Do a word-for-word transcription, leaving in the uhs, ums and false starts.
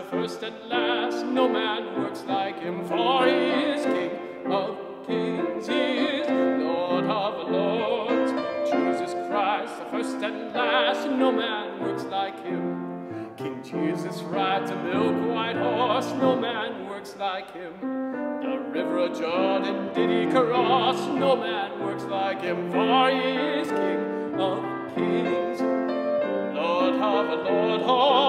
first and last, no man works like him, for he is King of kings, he is Lord of lords. Jesus Christ, the first and last, no man works like him. King Jesus rides a milk-white horse, no man works like him. The river of Jordan did he cross, no man works like him, for he is King of kings, Lord of Lord.